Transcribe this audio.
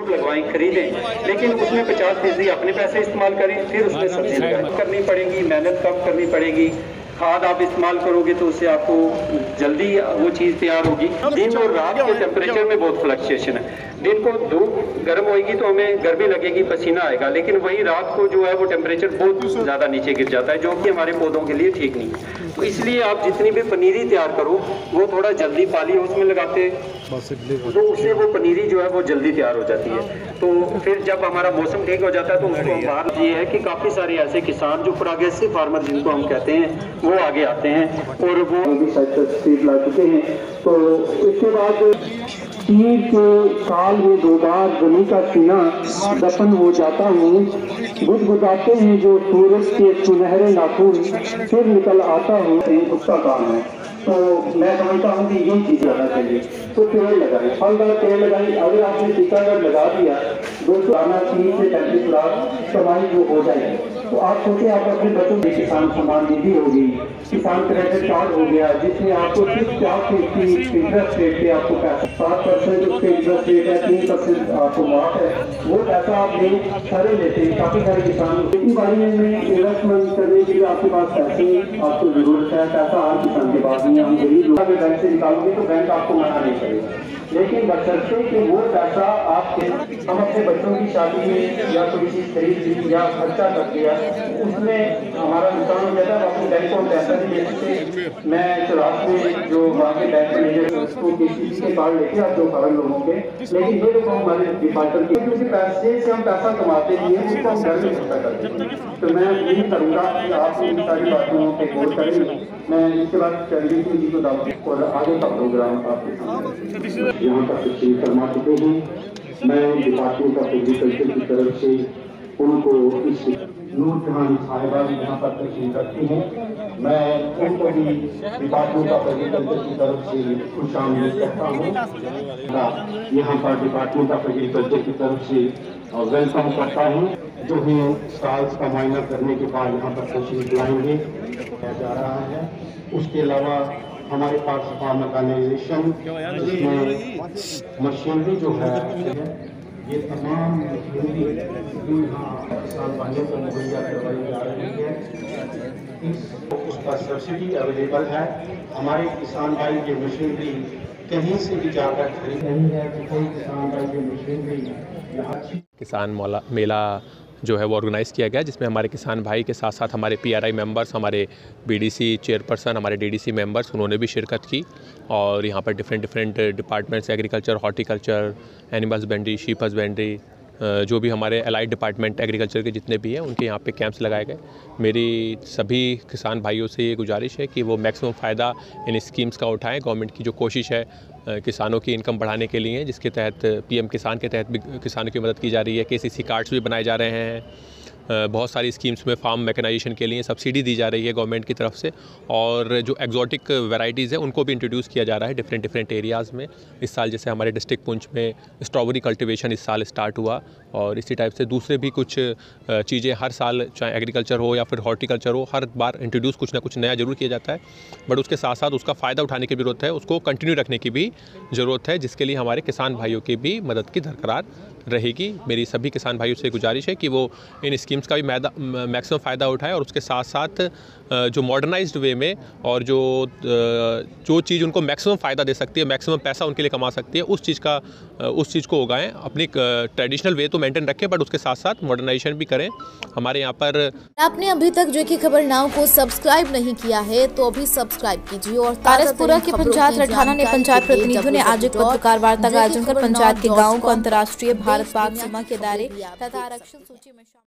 जरूर लगवाएं, खरीदें, लेकिन उसमें 50% अपने पैसे इस्तेमाल करें, फिर उसमें सब्जी लगाएं। करनी पड़ेगी, मेहनत कम करनी पड़ेगी। खाद आप इस्तेमाल करोगे तो उससे आपको जल्दी वो चीज़ तैयार होगी। दिन और रात के टेम्परेचर में बहुत फ्लक्चुएशन है। दिन को धूप गर्म होगी तो हमें गर्मी लगेगी, पसीना आएगा, लेकिन वही रात को जो है वो टेम्परेचर बहुत ज़्यादा नीचे गिर जाता है, जो कि हमारे पौधों के लिए ठीक नहीं है। तो इसलिए आप जितनी भी पनीरी तैयार करो वो थोड़ा जल्दी पाली उसमें लगाते, तो उससे वो पनीरी जो है वो जल्दी तैयार हो जाती है। तो फिर जब हमारा मौसम ठीक हो जाता है तो उसको बाहर ये है कि काफ़ी सारे ऐसे किसान जो प्रोग्रेसिव फार्मर जिनको हम कहते हैं वो आगे आते हैं और वो भी सीड ला चुके हैं। तो इसके बाद तीर के साल में 2 बार जमीन का सीना दफन हो जाता हूँ, गुदगुदाते हैं जो सूरज के सुनहरे नाखून, फिर निकल आता हूँ, उसका काम है। तो मैं समझता हूँ कि ये चीज़ लगाना चाहिए। तो पेड़ लगाए, फलदार पेड़ लगाए। अगर आपने टीकाकरण लगा दिया 230 से 35 लाख कमाई जो हो जाएगी, तो आप सोचे आप अपने बच्चों की किसान सम्मान निधि होगी, किसान क्रेडिट कार्ड हो गया, जिसमें आपको सिर्फ 4% इंटरेस्ट रेट पे आपको पैसा 7% उसके इंटरेस्ट रेट है, 3% आपको माफ है, वो पैसा आप ले सारे लेते हैं। काफी सारे किसान खेती बाड़ी में इन्वेस्टमेंट करने के लिए आपके पास पैसे आपको जरूरत है, पैसा हर किसान के पास नहीं है। हम गरीब लोग बैंक से निकालोगे तो बैंक आपको मना नहीं करेगा, लेकिन बशर्ते कि वो पैसा आपके हम अपने बच्चों की शादी में या कोई चीज़ खरीद ली या खर्चा कर दिया, उसमें हमारा नुकसान हो जाता है। अपने बैंक को पैसा नहीं दे सकते। मैं चौरास में जो वहाँ के बैंक मैनेजर उसको किसी के कार्ड लेके आप जो कारण लोगों के, लेकिन ये लोग हमारे डिफाल्टर के, क्योंकि पैसे से हम पैसा कमाते नहीं है, उसको हम घर में खर्चा करते हैं। तो मैं यही करूँगा कि आप इन सारी बातों पे गौर करें। मैं इसके बाद चंडी सिंह जी को दावत और आगे का प्रोग्राम आपके सामने यहाँ तक तस्वीर फरमा चुके हैं। मैं डिपार्टमेंट ऑफ एग्रीकल्चर की तरफ से उनको इस नूर जहां साहिबा यहाँ पर तस्वीर करती हैं, मैं उनको भी डिपार्टमेंट ऑफ एग्रीकल्चर की तरफ से खुश आमदीद करता हूँ। यहाँ पर डिपार्टमेंट ऑफ एग्रीकल्चर की तरफ से वेलकम करता हूँ, जो है साल्स का मुआयना करने के बाद यहाँ पर तस्वीर लाएंगे जा रहा है। उसके अलावा हमारे पास फार्म मैकेनाइजेशन, जिसमें मशीनरी जो है ये तमाम मशीनरी किसान भाइयों को मुहैया करवाई जा रही है। उसका सब्सिडी अवेलेबल है। हमारे किसान भाई ये मशीनरी कहीं से भी जाकर खरीद नहीं है, तो कोई किसान भाई ये मशीनरी यहाँ किसान मेला जो है वो ऑर्गेनाइज़ किया गया, जिसमें हमारे किसान भाई के साथ साथ हमारे PRI मेंबर्स, हमारे BDC चेयरपर्सन, हमारे DDC मेंबर्स, उन्होंने भी शिरकत की। और यहाँ पर different departments, agriculture, horticulture, animal husbandry, sheep husbandry, जो भी हमारे अलाइड डिपार्टमेंट एग्रीकल्चर के जितने भी हैं, उनके यहाँ पे कैंप्स लगाए गए। मेरी सभी किसान भाइयों से ये गुजारिश है कि वो मैक्सिमम फ़ायदा इन स्कीम्स का उठाएं। गवर्नमेंट की जो कोशिश है किसानों की इनकम बढ़ाने के लिए, जिसके तहत PM किसान के तहत भी किसानों की मदद की जा रही है। KCC कार्ड्स भी बनाए जा रहे हैं। बहुत सारी स्कीम्स में फार्म मैकेनाइजेशन के लिए सब्सिडी दी जा रही है गवर्नमेंट की तरफ से। और जो एग्जॉटिक वैरायटीज़ हैं उनको भी इंट्रोड्यूस किया जा रहा है डिफरेंट एरियाज़ में। इस साल जैसे हमारे डिस्ट्रिक्ट पुंछ में स्ट्रॉबेरी कल्टिवेशन इस साल स्टार्ट हुआ, और इसी टाइप से दूसरे भी कुछ चीज़ें हर साल, चाहे एग्रीकल्चर हो या फिर हॉर्टिकल्चर हो, हर बार इंट्रोड्यूस कुछ ना कुछ नया जरूर किया जाता है। बट उसके साथ साथ उसका फ़ायदा उठाने की ज़रूरत है, उसको कंटिन्यू रखने की भी ज़रूरत है, जिसके लिए हमारे किसान भाइयों की भी मदद की दरकार रहेगी। मेरी सभी किसान भाइयों से गुजारिश है कि वो इन स्कीम्स का भी मैक्सिमम फ़ायदा उठाएं, और उसके साथ साथ जो मॉडर्नाइज्ड वे में और जो चीज़ उनको मैक्सिमम फ़ायदा दे सकती है, मैक्सिमम पैसा उनके लिए कमा सकती है, उस चीज़ को उगाएं। अपनी ट्रेडिशनल वे तो मेंटेन रखें, बट उसके साथ साथ मॉडर्नाइजेशन भी करें। हमारे यहाँ पर आपने अभी तक जो की खबर नाउ को सब्सक्राइब नहीं किया है तो अभी सब्सक्राइब कीजिए। और तारसपुरा के पंचायत रठाना ने पंचायत प्रतिनिधियों ने आज एक पत्रकार वार्ता का आयोजन कर पंचायत के गाँव को अंतर्राष्ट्रीय भारत पाक सीमा के दायरे तथा आरक्षण सूची में